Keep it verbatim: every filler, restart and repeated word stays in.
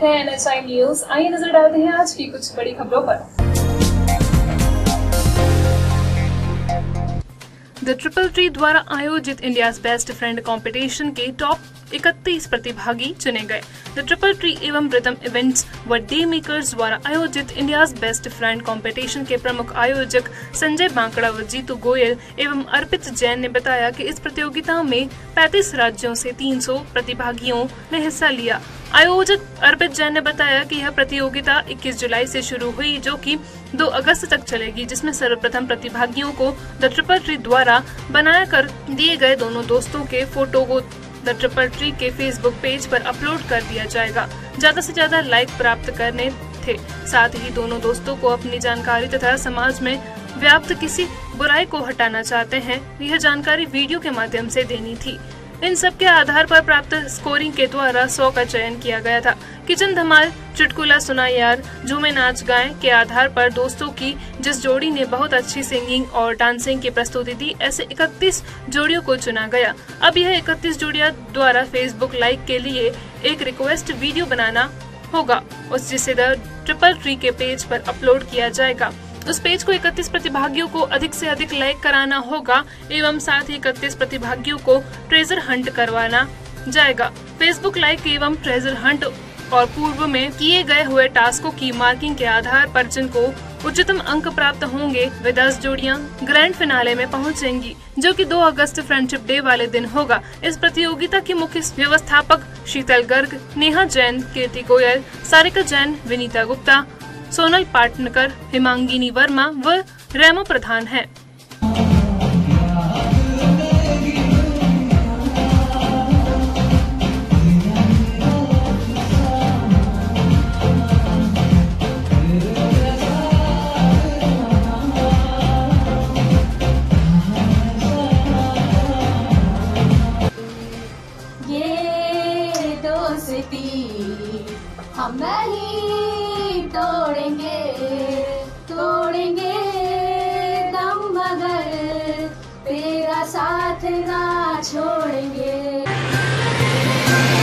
हैं N H I news. आइए नजर डालते हैं आज की कुछ बड़ी खबरों पर। द ट्रिपल ट्री द्वारा आयोजित इंडिया बेस्ट फ्रेंड कंपटीशन के टॉप इकतीस प्रतिभागी चुने गए। द ट्रिपल ट्री एवं रिदम इवेंट्स व डे मेकर्स द्वारा आयोजित इंडिया बेस्ट फ्रेंड कंपटीशन के प्रमुख आयोजक संजय बांकड़ा व जीतू गोयल एवं अर्पित जैन ने बताया कि इस प्रतियोगिता में पैंतीस राज्यों से तीन सौ प्रतिभागियों ने हिस्सा लिया। आयोजक अर्पित जैन ने बताया कि यह प्रतियोगिता इक्कीस जुलाई से शुरू हुई, जो कि दो अगस्त तक चलेगी, जिसमें सर्वप्रथम प्रतिभागियों को द ट्रिपल ट्री द्वारा बनाया कर दिए गए दोनों दोस्तों के फोटो को द ट्रिपल ट्री के फेसबुक पेज पर अपलोड कर दिया जाएगा। ज्यादा से ज्यादा लाइक प्राप्त करने थे। साथ ही दोनों दोस्तों को अपनी जानकारी तथा समाज में व्याप्त किसी बुराई को हटाना चाहते हैं, यह जानकारी वीडियो के माध्यम से देनी थी। इन सब के आधार पर प्राप्त स्कोरिंग के द्वारा सौ का चयन किया गया था। किचन धमाल, चुटकुला सुना यार, झूमे नाच गाएं के आधार पर दोस्तों की जिस जोड़ी ने बहुत अच्छी सिंगिंग और डांसिंग की प्रस्तुति दी, ऐसे इकतीस जोड़ियों को चुना गया। अब यह इकतीस जोड़ियां द्वारा फेसबुक लाइव के लिए एक रिक्वेस्ट वीडियो बनाना होगा, उस जिसे द ट्रिपल ट्री के पेज पर अपलोड किया जाएगा। उस पेज को इकतीस प्रतिभागियों को अधिक से अधिक लाइक कराना होगा एवं साथ ही इकतीस प्रतिभागियों को ट्रेजर हंट करवाना जाएगा। फेसबुक लाइक एवं ट्रेजर हंट और पूर्व में किए गए हुए टास्कों की मार्किंग के आधार पर जिनको उच्चतम अंक प्राप्त होंगे वे दस जोड़ियां ग्रैंड फिनाले में पहुंचेंगी, जो कि दो अगस्त फ्रेंडशिप डे वाले दिन होगा। इस प्रतियोगिता की मुख्य व्यवस्थापक शीतल गर्ग, नेहा जैन, कीर्ति गोयल, सारिका जैन, विनीता गुप्ता, सोनल पाटनकर, हिमांगिनी वर्मा व रेमो प्रधान हैं। ये दोस्ती हम नहीं तोड़ेंगे, तोड़ेंगे दम मगर तेरा साथ ना छोड़ेंगे।